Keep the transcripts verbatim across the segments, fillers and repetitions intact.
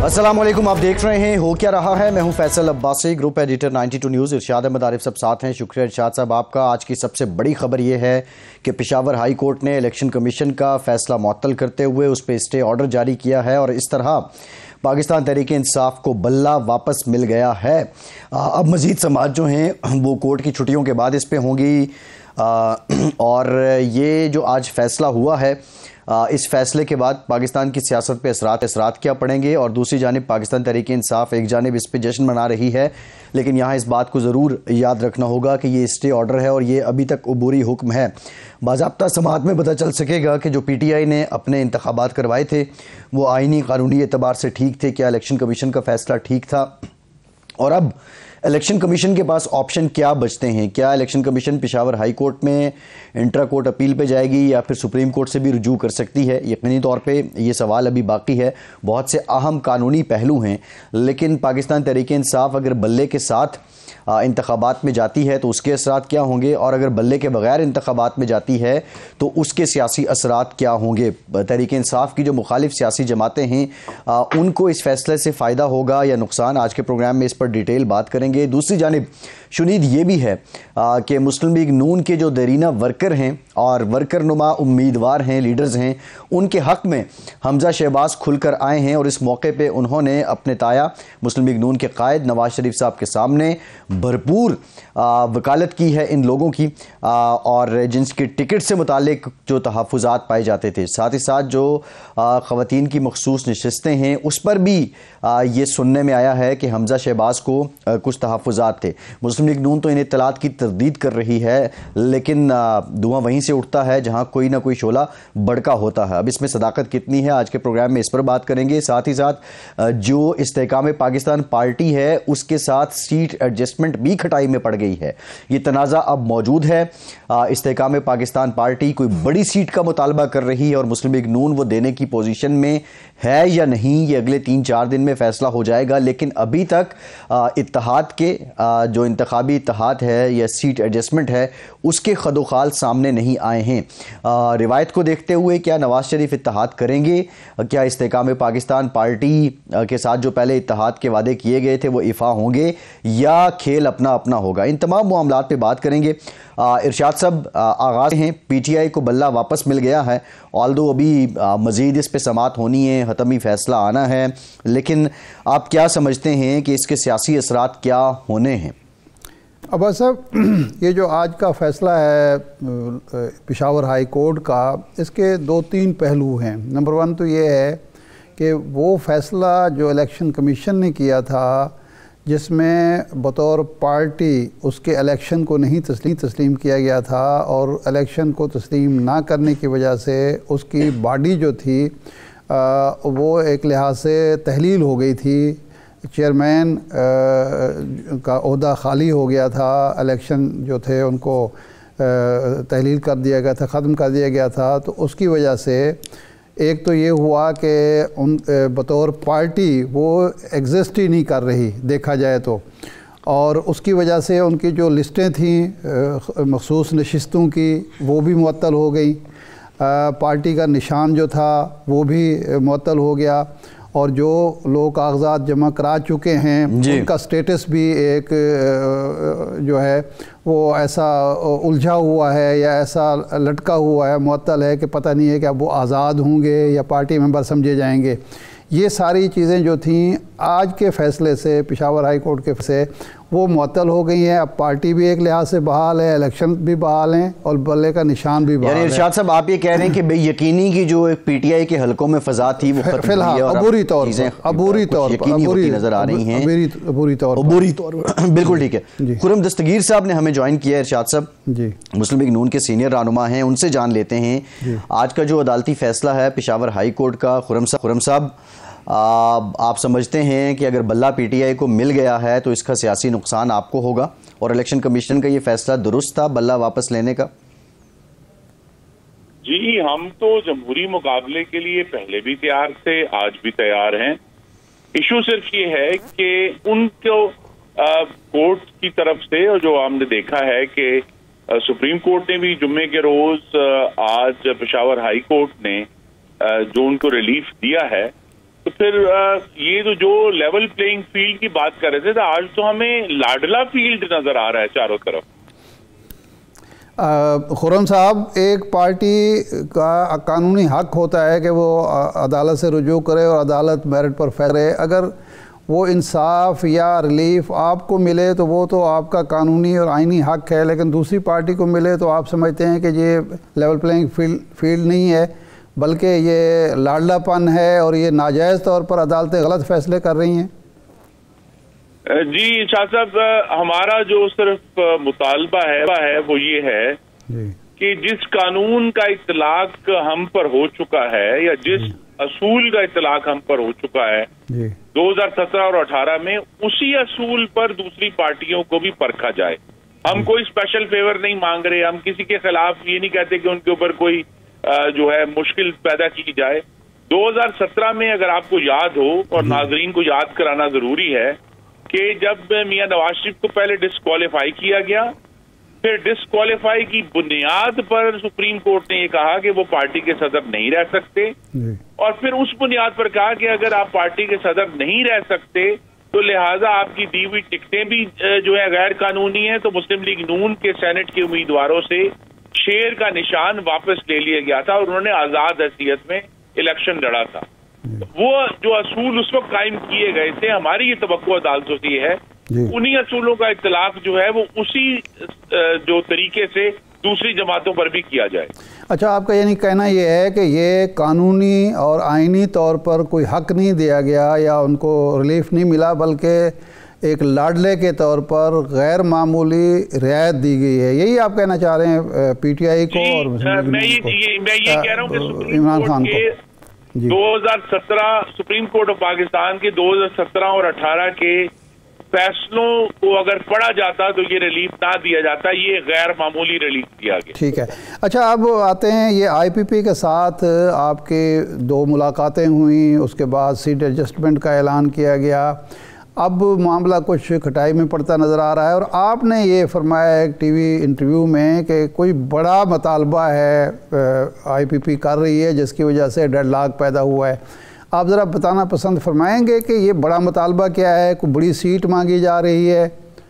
अस्सलाम वालेकुम, आप देख रहे हैं हो क्या रहा है। मैं हूं Faisal Abbasi, group editor ninety two news. Irshad Ahmad Arif सब साथ हैं। शुक्रिया इरशाद साहब आपका। आज की सबसे बड़ी खबर यह है कि पेशावर हाई कोर्ट ने इलेक्शन कमीशन का फैसला मुअत्तल करते हुए उस पर स्टे ऑर्डर जारी किया है और इस तरह पाकिस्तान तहरीक इंसाफ को बल्ला वापस मिल गया है। अब मज़ीद समाअत जो हैं वो कोर्ट की छुट्टियों के बाद इस पर होंगी और ये जो आज फैसला हुआ है, इस फैसले के बाद पाकिस्तान की सियासत पे असरात असरात क्या पड़ेंगे। और दूसरी जानिब पाकिस्तान तहरीक इंसाफ एक जानिब इस पे जश्न मना रही है, लेकिन यहाँ इस बात को ज़रूर याद रखना होगा कि ये स्टे ऑर्डर है और ये अभी तक अबूरी हुक्म है। बाज़ाब्ता समाअत में पता चल सकेगा कि जो पी टी आई ने अपने इंतखाबात करवाए थे वो आइनी कानूनी एतबार से ठीक थे, क्या इलेक्शन कमीशन का फ़ैसला ठीक था। और अब इलेक्शन कमीशन के पास ऑप्शन क्या बचते हैं। क्या election commission Peshawar high court में इंट्रा कोर्ट अपील पे जाएगी या फिर सुप्रीम कोर्ट से भी रुजू कर सकती है। यकीनी तौर पे ये सवाल अभी बाकी है। बहुत से अहम कानूनी पहलू हैं, लेकिन पाकिस्तान तहरीक इंसाफ अगर बल्ले के साथ इंतखाबात में जाती है तो उसके असरात क्या होंगे, और अगर बल्ले के बगैर इंतखाबात में जाती है तो उसके सियासी असरात क्या होंगे। तहरीक इंसाफ की जो मुखालिफ सियासी जमातें हैं आ, उनको इस फैसले से फ़ायदा होगा या नुकसान, आज के प्रोग्राम में इस पर डिटेल बात करेंगे। दूसरी जानिब शुनीद ये भी है आ, कि मुस्लिम लीग नून के जो देरीना वर्कर हैं और वर्कर नुमा उम्मीदवार हैं, लीडर्स हैं, उनके हक़ में हमजा शहबाज खुलकर आए हैं और इस मौके पे उन्होंने अपने ताया मुस्लिम लीग नून के कायद नवाज शरीफ साहब के सामने भरपूर वकालत की है इन लोगों की आ, और जिनके टिकट से मुतालिक जो तहफ़्फ़ुज़ात पाए जाते थे। साथ ही साथ जो ख़वातीन की मखसूस नशिस्तें हैं उस पर भी आ, ये सुनने में आया है कि हमजा शहबाज को आ, कुछ तहफ़्फ़ुज़ात थे। मुस्लिम लीग नून तो इन इत्तलात की तरदीद कर रही है, लेकिन धुआं वहीं से उठता है जहां कोई ना कोई शोला भड़का होता है। अब इसमें सदाकत कितनी है, आज के प्रोग्राम में इस पर बात करेंगे। साथ ही साथ जो इस्तेहकाम पाकिस्तान पार्टी है उसके साथ सीट एडजस्टमेंट भी खटाई में पड़ गई है। ये तनाज़ा अब मौजूद है। इस्तेहकाम पाकिस्तान पार्टी कोई बड़ी सीट का मुतालबा कर रही है और मुस्लिम लीग नून वो देने की पोजीशन में है या नहीं, ये अगले तीन चार दिन में फैसला हो जाएगा। लेकिन अभी तक इत्तेहाद के आ, जो इंतखाबी इत्तेहाद है या सीट एडजस्टमेंट है उसके खदोखाल सामने नहीं आए हैं। आ, रिवायत को देखते हुए क्या नवाज शरीफ इत्तेहाद करेंगे, क्या इस्तेहकाम पाकिस्तान पार्टी के साथ जो पहले इत्तेहाद के वादे किए गए थे वो इफ़ा होंगे या खेल अपना अपना होगा, इन तमाम मामलात पे बात करेंगे। इरशाद साहब आगाज़ हैं, पी टी आई को बल्ला वापस मिल गया है, ऑल्दो अभी मज़ीद इस पे समाअत होनी है, हतमी फ़ैसला आना है, लेकिन आप क्या समझते हैं कि इसके सियासी असरात क्या होने हैं। अब्बास साहब, ये जो आज का फ़ैसला है पेशावर हाई कोर्ट का, इसके दो तीन पहलू हैं। नंबर वन तो ये है कि वो फ़ैसला जो इलेक्शन कमीशन ने किया था जिसमें बतौर पार्टी उसके इलेक्शन को नहीं तस्लीम तस्लीम किया गया था और इलेक्शन को तस्लीम ना करने की वजह से उसकी बॉडी जो थी आ, वो एक लिहाज से तहलील हो गई थी। चेयरमैन का ओहदा खाली हो गया था, इलेक्शन जो थे उनको तहलील कर दिया गया था, ख़त्म कर दिया गया था। तो उसकी वजह से एक तो ये हुआ कि उन बतौर पार्टी वो एग्जिस्ट ही नहीं कर रही देखा जाए तो, और उसकी वजह से उनकी जो लिस्टें थीं मखसूस नशिस्तों की वो भी मुअत्तल हो गई, पार्टी का निशान जो था वो भी मुअत्तल हो गया, और जो लोग कागजात जमा करा चुके हैं उनका स्टेटस भी एक जो है वो ऐसा उलझा हुआ है या ऐसा लटका हुआ है, मुअत्तल है कि पता नहीं है कि अब वो आज़ाद होंगे या पार्टी मेंबर समझे जाएंगे। ये सारी चीज़ें जो थीं आज के फ़ैसले से, पेशावर हाई कोर्ट के से, वो मुअत्तल हो गई हैं। अब पार्टी भी एक लिहाज से बहाल है, इलेक्शन भी बहाल हैं और बल्ले का निशान भी बहाल है। इरशाद साहब, आप ये कह रहे हैं कि बेयकीनी की जो एक पी टी आई के हलकों में फ़ज़ा थी वो फिलहाल अबूरी तौर पर अबूरी तौर पर अबूरी नज़र आ रही हैं, अबूरी तौर अबूरी तौर पर बिल्कुल ठीक है। खुरम दस्तगीर साहब ने हमें ज्वाइन किया। इरशाद साहब जी मुस्लिम लीग नून के सीनियर रहनुमा हैं, उनसे जान लेते हैं आज का जो अदालती फ़ैसला है पेशावर हाई कोर्ट का। खुरम साहब खुरम साहब आप समझते हैं कि अगर बल्ला पी टी आई को मिल गया है तो इसका सियासी नुकसान आपको होगा, और इलेक्शन कमीशन का ये फैसला दुरुस्त था बल्ला वापस लेने का? जी, हम तो जमहूरी मुकाबले के लिए पहले भी तैयार थे, आज भी तैयार हैं। इशू सिर्फ ये है कि उनको कोर्ट की तरफ से, और जो हमने देखा है कि सुप्रीम कोर्ट ने भी जुम्मे के रोज आज पेशावर हाई कोर्ट ने जो उनको रिलीफ दिया है, तो پھر یہ تو جو لیول پلینگ فیلڈ کی بات کر رہے تھے تو آج تو ہمیں لاڈلا فیلڈ نظر آ رہا ہے چاروں طرف. خرم صاحب، ایک پارٹی کا قانونی حق ہوتا ہے کہ وہ عدالت سے رجوع کرے اور عدالت میرٹ پر فیصلے. اگر وہ انصاف یا ریلیف آپ کو ملے تو وہ تو آپ کا قانونی اور آئینی حق ہے، لیکن دوسری پارٹی کو ملے تو آپ سمجھتے ہیں کہ یہ لیول پلینگ فیلڈ نہیں ہے بلکہ یہ لاڈلا پن ہے اور یہ ناجائز طور پر عدالتیں غلط فیصلے کر رہی ہیں. جی شاہ صاحب، ہمارا جو صرف مطالبہ ہے وہ یہ ہے کہ جس قانون کا اطلاق ہم پر ہو چکا ہے یا جس اصول کا اطلاق ہم پر ہو چکا ہے دو ہزار سترہ اور اٹھارہ میں، اسی اصول پر دوسری پارٹیوں کو بھی پرکھا جائے. ہم کوئی اسپیشل فیور نہیں مانگ رہے، ہم کسی کے خلاف یہ نہیں کہتے کہ ان کے اوپر کوئی جو ہے مشکل پیدا کی جائے. دو ہزار سترہ میں اگر آپ کو یاد ہو، اور ناظرین کو یاد کرانا ضروری ہے، کہ جب میاں نواز شریف کو پہلے ڈسکوالیفائی کیا گیا، پھر ڈسکوالیفائی کی بنیاد پر سپریم کورٹ نے یہ کہا کہ وہ پارٹی کے صدر نہیں رہ سکتے، اور پھر اس بنیاد پر کہا کہ اگر آپ پارٹی کے صدر نہیں رہ سکتے تو لہٰذا آپ کی دی ہوئی ٹکٹیں بھی جو ہے غیر قانونی ہیں. تو مسلم لیگ نون کے سینٹ کے امیدواروں سے شیر کا نشان واپس لے لیا گیا تھا اور انہوں نے آزاد حیثیت میں الیکشن لڑا تھا. وہ جو اصول اس وقت قائم کیے گئے تھے، ہماری یہ توقع عدالتوں سے یہ ہے انہی اصولوں کا اطلاق جو ہے وہ اسی جو طریقے سے دوسری جماعتوں پر بھی کیا جائے. اچھا، آپ کا یعنی کہنا یہ ہے کہ یہ قانونی اور آئینی طور پر کوئی حق نہیں دیا گیا یا ان کو ریلیف نہیں ملا، بلکہ ایک لاڈلے کے طور پر غیر معمولی رعایت دی گئی ہے. یہی آپ کہنا چاہ رہے ہیں پی ٹی آئی کو اور میں یہ کہہ رہا ہوں کہ عمران خان کو دو ہزار سترہ سپریم کورٹ آف پاکستان کے دو ہزار سترہ اور اٹھارہ کے فیصلوں کو اگر پڑھا جاتا تو یہ ریلیف نہ دیا جاتا، یہ غیر معمولی ریلیف دیا گیا. ٹھیک ہے. اچھا، اب آتے ہیں یہ آئی پی پی کے ساتھ آپ کے دو ملاقاتیں ہوئیں، اس کے بعد سیٹ ایڈجسٹمنٹ کا اعلان کیا گیا. اب معاملہ کچھ کھٹائی میں پڑتا نظر آ رہا ہے، اور آپ نے یہ فرمایا ایک ٹی وی انٹرویو میں کہ کوئی بڑا مطالبہ ہے آئی پی پی کر رہی ہے جس کی وجہ سے ڈیڈ لاک پیدا ہوا ہے. آپ ذرا بتانا پسند فرمائیں گے کہ یہ بڑا مطالبہ کیا ہے؟ کوئی بڑی سیٹ مانگی جا رہی ہے؟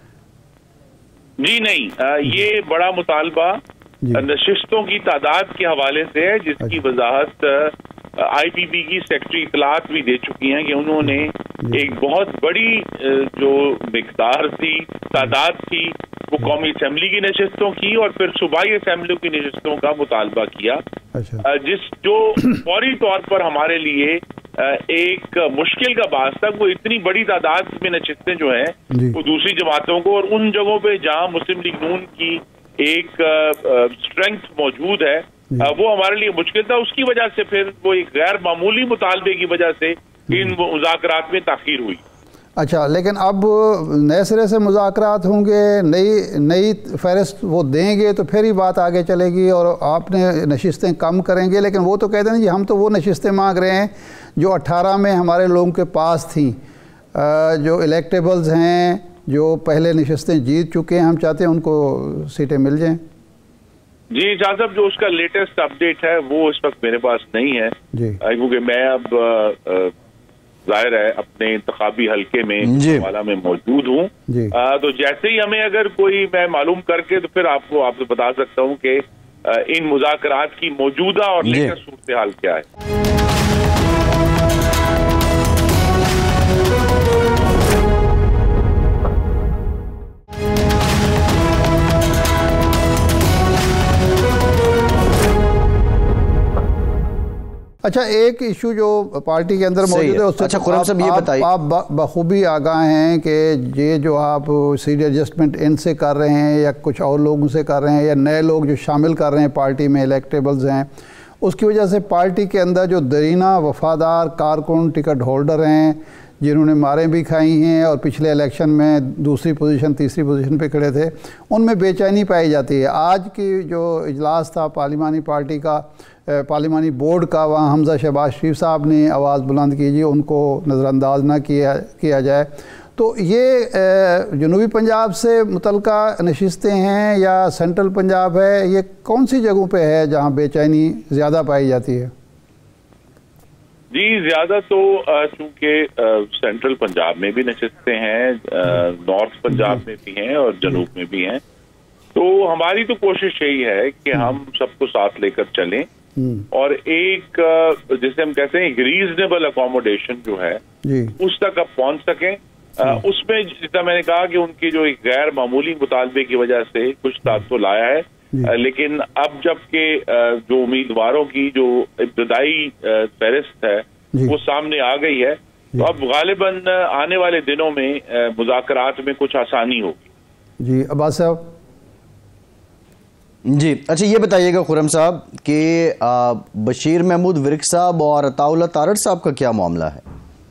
جی نہیں، یہ بڑا مطالبہ نشستوں کی تعداد کے حوالے سے ہے، جس کی وضاحت آئی پی پی کی سیکرٹری اطلاعات بھی دے چکی ہیں کہ انہوں نے ایک بہت بڑی جو مقدار تھی، تعداد تھی، وہ قومی اسمبلی کی نشستوں کی اور پھر صوبائی اسمبلی کی نشستوں کا مطالبہ کیا، جس جو فوری طور پر ہمارے لیے ایک مشکل کا باعث تھا. وہ اتنی بڑی تعداد میں نشستیں جو ہیں وہ دوسری جماعتوں کو، اور ان جگہوں پہ جہاں مسلم لیگ نون کی ایک اسٹرینگتھ موجود ہے، وہ ہمارے لیے مشکل تھا. اس کی وجہ سے پھر وہ ایک غیر معمولی مطالبے کی وجہ سے ان مذاکرات میں تاخیر ہوئی. اچھا، لیکن اب نئے سرے سے مذاکرات ہوں گے، نئی نئی فہرست وہ دیں گے تو پھر ہی بات آگے چلے گی اور آپ نے نشستیں کم کریں گے. لیکن وہ تو کہتے ہیں جی ہم تو وہ نشستیں مانگ رہے ہیں جو اٹھارہ میں ہمارے لوگوں کے پاس تھیں، جو الیکٹیبلز ہیں، جو پہلے نشستیں جیت چکے ہیں، ہم چاہتے ہیں ان کو سیٹیں مل جائیں. جی شاہ صاحب، جو اس کا لیٹسٹ اپڈیٹ ہے وہ اس وقت میرے پاس نہیں ہے، کیونکہ میں اب ظاہر ہے اپنے انتخابی حلقے میں حوالہ میں موجود ہوں. تو جیسے ہی ہمیں اگر کوئی میں معلوم کر کے تو پھر آپ کو آپ سے بتا سکتا ہوں کہ ان مذاکرات کی موجودہ اور لیٹسٹ صورتحال کیا ہے. اچھا، ایک ایشو جو پارٹی کے اندر موجود ہے اس سے اچھا آپ بخوبی آگاہ ہیں کہ یہ جو آپ سیٹ ایڈجسٹمنٹ ان سے کر رہے ہیں یا کچھ اور لوگوں سے کر رہے ہیں یا نئے لوگ جو شامل کر رہے ہیں پارٹی میں، الیکٹیبلز ہیں، اس کی وجہ سے پارٹی کے اندر جو درینہ وفادار کارکن ٹکٹ ہولڈر ہیں جنہوں نے ماریں بھی کھائی ہیں اور پچھلے الیکشن میں دوسری پوزیشن تیسری پوزیشن پہ کھڑے تھے، ان میں بے چینی پائی جاتی ہے. آج کی جو اجلاس تھا پارلیمانی پارٹی کا، پارلیمانی بورڈ کا، وہاں حمزہ شہباز شریف صاحب نے آواز بلند کیجیے ان کو نظر انداز نہ کیا کیا جائے. تو یہ جنوبی پنجاب سے متعلقہ نشستیں ہیں یا سینٹرل پنجاب ہے؟ یہ کون سی جگہوں پہ ہے جہاں بے چینی زیادہ پائی جاتی ہے؟ جی زیادہ تو چونکہ سینٹرل پنجاب میں بھی نشستیں ہیں، نارتھ پنجاب میں بھی ہیں اور جنوب میں بھی ہیں، تو ہماری تو کوشش یہی ہے کہ ہم سب کو ساتھ لے کر چلیں اور ایک جسے ہم کہتے ہیں ایک ریزنیبل اکوموڈیشن جو ہے اس تک اب پہنچ سکیں۔ اس میں جتنا میں نے کہا کہ ان کی جو ایک غیر معمولی مطالبے کی وجہ سے کچھ تعطل آیا ہے، لیکن اب جب کہ جو امیدواروں کی جو ابتدائی فہرست ہے وہ سامنے آ گئی ہے، تو اب غالباً آنے والے دنوں میں مذاکرات میں کچھ آسانی ہوگی۔ جی عباس صاحب۔ جی اچھا یہ بتائیے گا خرم صاحب کہ بشیر محمود ورک صاحب اور عطا اللہ تارڑ صاحب کا کیا معاملہ ہے؟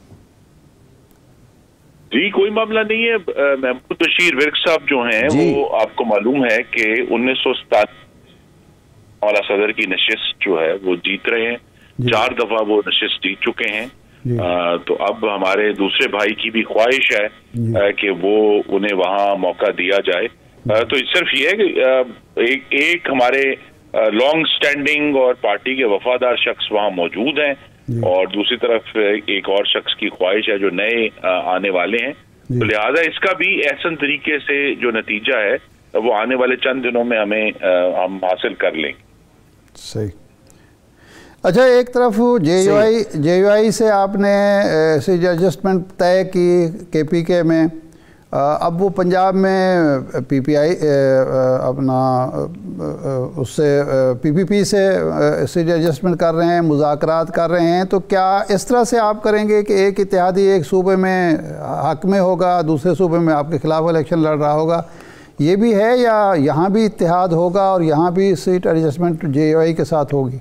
جی کوئی معاملہ نہیں ہے۔ محمود بشیر ورک صاحب جو ہیں وہ آپ کو معلوم ہے کہ انیس سو ستانوے اعلیٰ صدر کی نشست جو ہے وہ جیت رہے ہیں، چار دفعہ وہ نشست جیت چکے ہیں، تو اب ہمارے دوسرے بھائی کی بھی خواہش ہے کہ وہ انہیں وہاں موقع دیا جائے۔ تو صرف یہ ہے کہ ایک ایک ہمارے لانگ سٹینڈنگ اور پارٹی کے وفادار شخص وہاں موجود ہیں اور دوسری طرف ایک اور شخص کی خواہش ہے جو نئے آنے والے ہیں، تو لہٰذا اس کا بھی احسن طریقے سے جو نتیجہ ہے وہ آنے والے چند دنوں میں ہمیں ہم حاصل کر لیں گے۔ صحیح۔ اچھا ایک طرف جے یو آئی جے یو آئی سے آپ نے سیٹ ایڈجسٹمنٹ طے کی کے پی کے میں، اب وہ پنجاب میں پی پی آئی اپنا اس سے پی پی پی سے سیٹ ایڈجسٹمنٹ کر رہے ہیں، مذاکرات کر رہے ہیں، تو کیا اس طرح سے آپ کریں گے کہ ایک اتحادی ایک صوبے میں حق میں ہوگا، دوسرے صوبے میں آپ کے خلاف الیکشن لڑ رہا ہوگا، یہ بھی ہے، یا یہاں بھی اتحاد ہوگا اور یہاں بھی seat adjustment J U I کے ساتھ ہوگی؟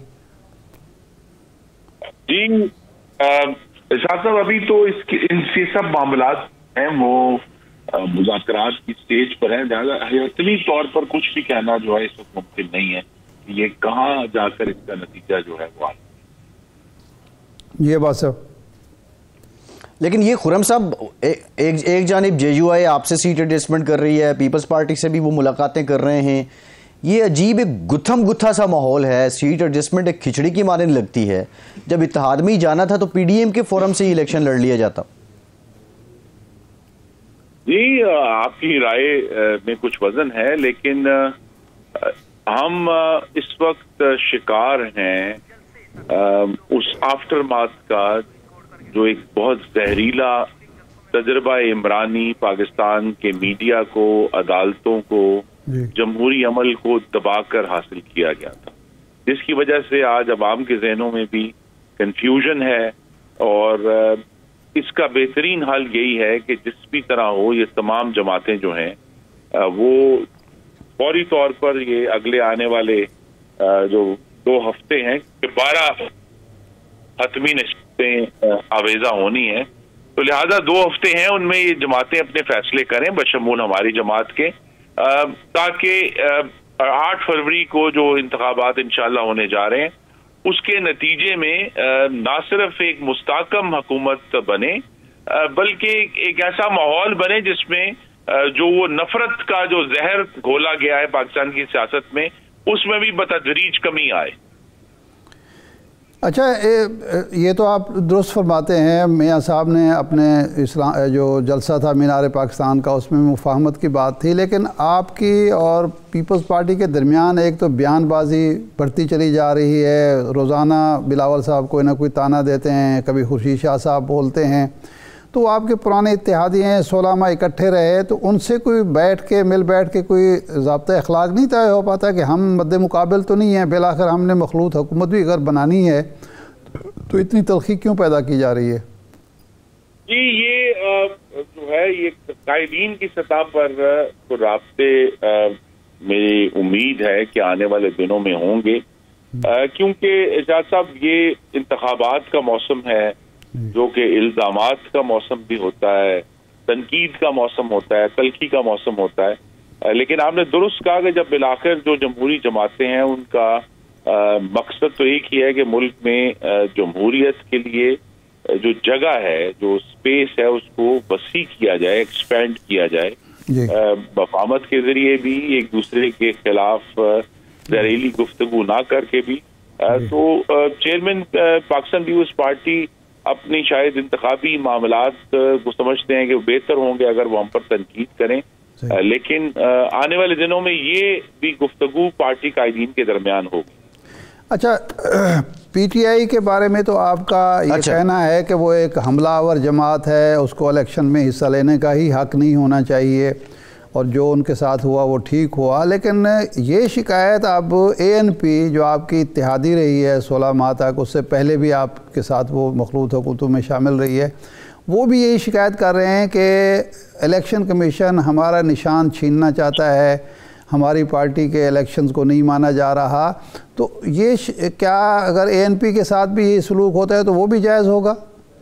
جی ارشاد صاحب، ابھی تو اس کے ان سے سب معاملات ہیں وہ مذاکرات کی سٹیج پر ہیں، لہٰذا حیاتی طور پر کچھ بھی کہنا جو ہے اس وقت ممکن نہیں ہے کہ یہ کہاں جا کر اس کا نتیجہ جو ہے وہ آئے۔ یہ بات صاحب، لیکن یہ خرم صاحب ایک ایک جانب جے یو آئی آپ سے سیٹ ایڈجسٹمنٹ کر رہی ہے، پیپلز پارٹی سے بھی وہ ملاقاتیں کر رہے ہیں، یہ عجیب ایک گتھم گتھا سا ماحول ہے، سیٹ ایڈجسٹمنٹ ایک کھچڑی کی مانند لگتی ہے۔ جب اتحاد میں ہی جانا تھا تو پی ڈی ایم کے فورم سے ہی الیکشن لڑ لیا جاتا۔ جی آپ کی رائے میں کچھ وزن ہے، لیکن ہم اس وقت شکار ہیں اس آفٹر ماتھ کا جو ایک بہت زہریلا تجربہ عمرانی پاکستان کے میڈیا کو، عدالتوں کو، جمہوری عمل کو دبا کر حاصل کیا گیا تھا، جس کی وجہ سے آج عوام کے ذہنوں میں بھی کنفیوژن ہے، اور اس کا بہترین حل یہی ہے کہ جس بھی طرح ہو یہ تمام جماعتیں جو ہیں وہ فوری طور پر یہ اگلے آنے والے جو دو ہفتے ہیں کہ بارہ حتمی نشستیں آویزہ ہونی ہیں، تو لہذا دو ہفتے ہیں ان میں یہ جماعتیں اپنے فیصلے کریں بشمول ہماری جماعت کے، تاکہ آٹھ فروری کو جو انتخابات انشاءاللہ ہونے جا رہے ہیں اس کے نتیجے میں نہ صرف ایک مستحکم حکومت بنے بلکہ ایک ایسا ماحول بنے جس میں جو وہ نفرت کا جو زہر گھولا گیا ہے پاکستان کی سیاست میں اس میں بھی بتدریج کمی آئے۔ اچھا یہ تو آپ درست فرماتے ہیں، میاں صاحب نے اپنے اسلام جو جلسہ تھا مینار پاکستان کا اس میں مفاہمت کی بات تھی، لیکن آپ کی اور پیپلز پارٹی کے درمیان ایک تو بیان بازی بڑھتی چلی جا رہی ہے، روزانہ بلاول صاحب کوئی نہ کوئی تانا دیتے ہیں، کبھی خورشید شاہ صاحب بولتے ہیں، تو آپ کے پرانے اتحادی ہیں، سولہ ماہ اکٹھے رہے، تو ان سے کوئی بیٹھ کے مل بیٹھ کے کوئی ضابطہ اخلاق نہیں طے ہو پاتا کہ ہم مد مقابل تو نہیں ہیں، بالآخر ہم نے مخلوط حکومت بھی اگر بنانی ہے تو اتنی تلخی کیوں پیدا کی جا رہی ہے؟ جی یہ جو ہے یہ قائدین کی سطح پر رابطے میری امید ہے کہ آنے والے دنوں میں ہوں گے، کیونکہ اعجاز صاحب یہ انتخابات کا موسم ہے جو کہ الزامات کا موسم بھی ہوتا ہے، تنقید کا موسم ہوتا ہے، تلخی کا موسم ہوتا ہے، لیکن آپ نے درست کہا کہ جب بالآخر جو جمہوری جماعتیں ہیں ان کا مقصد تو ایک ہی ہے کہ ملک میں جمہوریت کے لیے جو جگہ ہے، جو اسپیس ہے اس کو وسیع کیا جائے، ایکسپینڈ کیا جائے، مفاہمت کے ذریعے بھی، ایک دوسرے کے خلاف زہریلی گفتگو نہ کر کے بھی، تو چیئرمین پاکستان پیپلز پارٹی اپنی شاید انتخابی معاملات کو سمجھتے ہیں کہ وہ بہتر ہوں گے اگر وہ ہم پر تنقید کریں، لیکن آنے والے دنوں میں یہ بھی گفتگو پارٹی قائدین کے درمیان ہوگی۔ اچھا، پی ٹی آئی کے بارے میں تو آپ کا یہ اچھا کہنا ہے کہ وہ ایک حملہ آور جماعت ہے، اس کو الیکشن میں حصہ لینے کا ہی حق نہیں ہونا چاہیے، اور جو ان کے ساتھ ہوا وہ ٹھیک ہوا، لیکن یہ شکایت اب اے این پی جو آپ کی اتحادی رہی ہے سولہ ماہ تک، اس سے پہلے بھی آپ کے ساتھ وہ مخلوط حکومتوں میں شامل رہی ہے، وہ بھی یہی شکایت کر رہے ہیں کہ الیکشن کمیشن ہمارا نشان چھیننا چاہتا ہے، ہماری پارٹی کے الیکشنز کو نہیں مانا جا رہا۔ تو یہ کیا اگر اے این پی کے ساتھ بھی یہ سلوک ہوتا ہے تو وہ بھی جائز ہوگا؟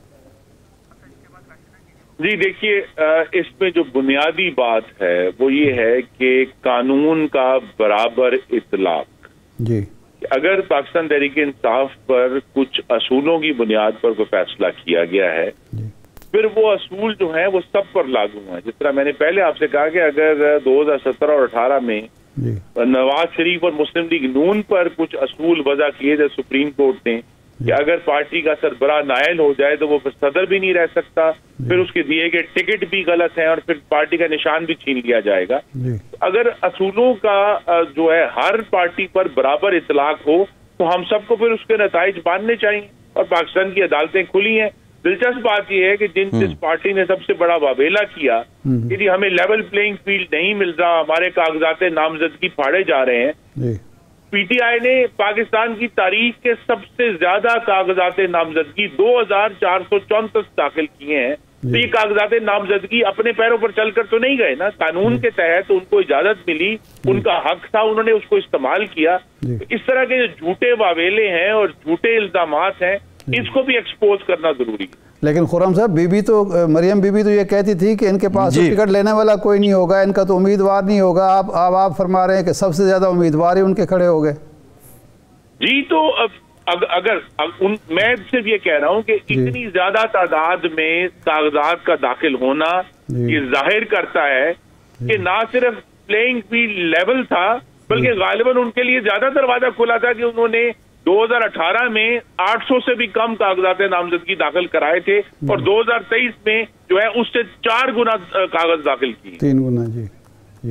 جی دیکھیے، اس میں جو بنیادی بات ہے وہ یہ ہے کہ قانون کا برابر اطلاق۔ جی، اگر پاکستان تحریک انصاف پر کچھ اصولوں کی بنیاد پر کوئی فیصلہ کیا گیا ہے، پھر وہ اصول جو ہیں وہ سب پر لاگو ہیں۔ جس طرح میں نے پہلے آپ سے کہا کہ اگر دو ہزار سترہ اور اٹھارہ میں نواز شریف اور مسلم لیگ نون پر کچھ اصول وضع کیے تھے سپریم کورٹ نے کہ اگر پارٹی کا سربراہ نائل ہو جائے تو وہ صدر بھی نہیں رہ سکتا، پھر اس کے دیے گئے ٹکٹ بھی غلط ہیں اور پھر پارٹی کا نشان بھی چھین لیا جائے گا۔ اگر اصولوں کا جو ہے ہر پارٹی پر برابر اطلاق ہو تو ہم سب کو پھر اس کے نتائج ماننے چاہیے، اور پاکستان کی عدالتیں کھلی ہیں۔ دلچسپ بات یہ ہے کہ جن جس پارٹی نے سب سے بڑا واویلا کیا کہ جی ہمیں لیول پلینگ فیلڈ نہیں مل رہا، ہمارے کاغذات نامزدگی پھاڑے جا رہے ہیں، پی ٹی آئی نے پاکستان کی تاریخ کے سب سے زیادہ کاغذات نامزدگی دو ہزار چار سو چونتیس داخل کیے ہیں۔ تو یہ کاغذات نامزدگی اپنے پیروں پر چل کر تو نہیں گئے نا، قانون کے تحت ان کو اجازت ملی، ان کا حق تھا، انہوں نے اس کو استعمال کیا۔ اس طرح کے جو جھوٹے واویلے ہیں اور جھوٹے الزامات ہیں، اس کو بھی ایکسپوز کرنا ضروری ہے۔ لیکن خرم صاحب، بی بی تو مریم بی بی تو یہ کہتی تھی کہ ان کے پاس ٹکٹ لینے والا کوئی نہیں ہوگا، ان کا تو امیدوار نہیں ہوگا۔ آپ اب آپ فرما رہے ہیں کہ سب سے زیادہ امیدوار ہی ان کے کھڑے ہو گئے۔ جی تو اگر میں صرف یہ کہہ رہا ہوں کہ اتنی زیادہ تعداد میں کاغذات کا داخل ہونا یہ ظاہر کرتا ہے کہ نہ صرف پلینگ فیلڈ لیول تھا بلکہ غالباً ان کے لیے زیادہ دروازہ کھلا تھا کہ انہوں نے دو ہزار اٹھارہ میں آٹھ سو سے بھی کم کاغذات نامزدگی داخل کرائے تھے اور دو ہزار تیئیس میں جو ہے اس سے چار گنا کاغذ داخل کیے، تین گنا۔ جی جی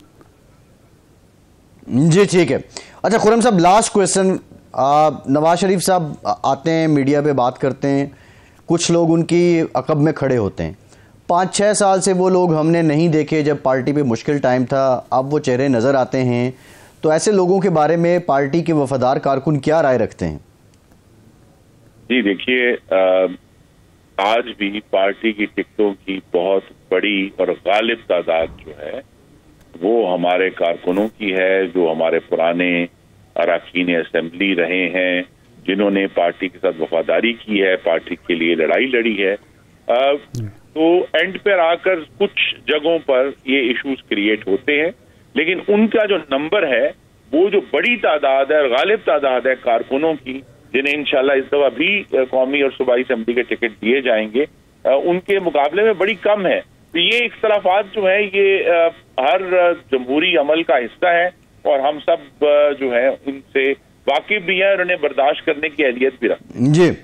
جی ٹھیک ہے۔ اچھا خرم صاحب، لاسٹ کویسچن، نواز شریف صاحب آتے ہیں میڈیا پہ بات کرتے ہیں، کچھ لوگ ان کی عقب میں کھڑے ہوتے ہیں، پانچ چھ سال سے وہ لوگ ہم نے نہیں دیکھے جب پارٹی پہ مشکل ٹائم تھا، اب وہ چہرے نظر آتے ہیں، تو ایسے لوگوں کے بارے میں پارٹی کے وفادار کارکن کیا رائے رکھتے ہیں؟ جی دیکھیے، آج بھی پارٹی کی ٹکٹوں کی بہت بڑی اور غالب تعداد جو ہے وہ ہمارے کارکنوں کی ہے، جو ہمارے پرانے اراکین اسمبلی رہے ہیں، جنہوں نے پارٹی کے ساتھ وفاداری کی ہے، پارٹی کے لیے لڑائی لڑی ہے۔ تو اینڈ پر آ کر کچھ جگہوں پر یہ ایشوز کریٹ ہوتے ہیں، لیکن ان کا جو نمبر ہے وہ جو بڑی تعداد ہے اور غالب تعداد ہے کارکنوں کی، جنہیں انشاءاللہ اس دفعہ بھی قومی اور صوبائی اسمبلی کے ٹکٹ دیے جائیں گے، ان کے مقابلے میں بڑی کم ہے۔ تو یہ اختلافات جو ہیں یہ ہر جمہوری عمل کا حصہ ہے اور ہم سب جو ہیں ان سے واقف بھی ہیں اور انہیں برداشت کرنے کی اہلیت بھی رکھتے ہیں۔ جی